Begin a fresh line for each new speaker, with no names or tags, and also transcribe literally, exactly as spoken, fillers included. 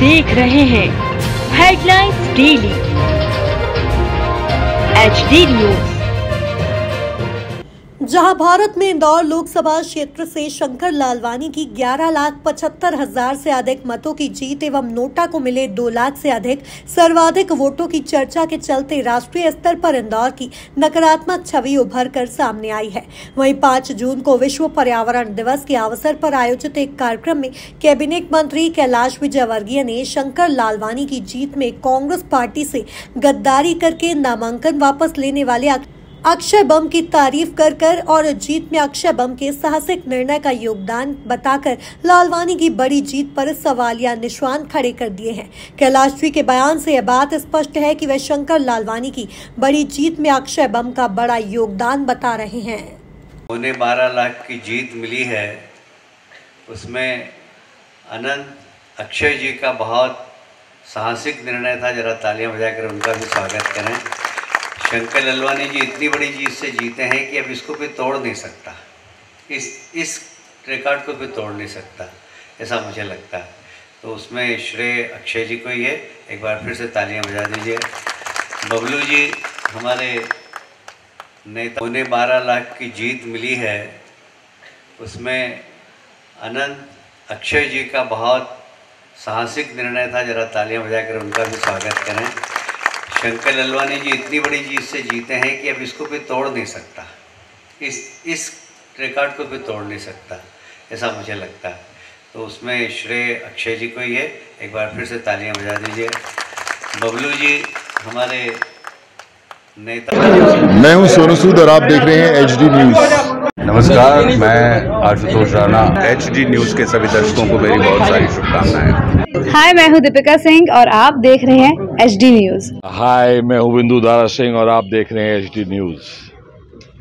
देख रहे हैं headlines daily H D news.
जहां भारत में इंदौर लोकसभा क्षेत्र से शंकर लालवानी की ग्यारह लाख पचहत्तर हजार से अधिक मतों की जीत एवं नोटा को मिले दो लाख से अधिक सर्वाधिक वोटों की चर्चा के चलते राष्ट्रीय स्तर पर इंदौर की नकारात्मक छवि उभर कर सामने आई है। वहीं पाँच जून को विश्व पर्यावरण दिवस के अवसर पर आयोजित एक कार्यक्रम में कैबिनेट मंत्री कैलाश विजयवर्गीय ने शंकर लालवानी की जीत में कांग्रेस पार्टी से गद्दारी करके नामांकन वापस लेने वाले अक्षय बम की तारीफ कर कर और जीत में अक्षय बम के साहसिक निर्णय का योगदान बताकर लालवानी की बड़ी जीत पर सवालिया निशान खड़े कर दिए हैं। कैलाश जी के बयान से यह बात स्पष्ट है कि वे शंकर लालवानी की बड़ी जीत में अक्षय बम का बड़ा योगदान बता रहे हैं।
उन्हें बारह लाख की जीत मिली है, उसमें अनंत अक्षय जी का बहुत साहसिक निर्णय था। जरा तालियां बजाकर उनका भी स्वागत करें। शंकर लालवानी जी इतनी बड़ी जीत से जीते हैं कि अब इसको कोई तोड़ नहीं सकता, इस इस रिकॉर्ड को कोई तोड़ नहीं सकता, ऐसा मुझे लगता है। तो उसमें श्रेय अक्षय जी को ही है। एक बार फिर से तालियां बजा दीजिए। बबलू जी हमारे नेता, उन्हें बारह लाख की जीत मिली है, उसमें अनंत अक्षय जी का बहुत साहसिक निर्णय था। जरा तालियां बजाकर उनका भी स्वागत करें। शंकर लालवानी जी इतनी बड़ी जीत से जीते हैं कि अब इसको कोई तोड़ नहीं सकता, इस इस रिकॉर्ड को कोई तोड़ नहीं सकता, ऐसा मुझे लगता है। तो उसमें श्रेय अक्षय जी को ही है। एक बार फिर से तालियां बजा दीजिए। बबलू जी हमारे नेता।
मैं हूं सोनू सूद और आप देख रहे हैं एच डी न्यूज।
नमस्कार, मैं Ashutosh Rana. H D news के सभी दर्शकों को मेरी बहुत सारी शुभकामनाएं।
हाय, मैं हूं दीपिका सिंह और आप देख रहे हैं एच डी न्यूज।
हाय, मैं हूं बिंदु दारा सिंह और आप देख रहे हैं एच डी न्यूज।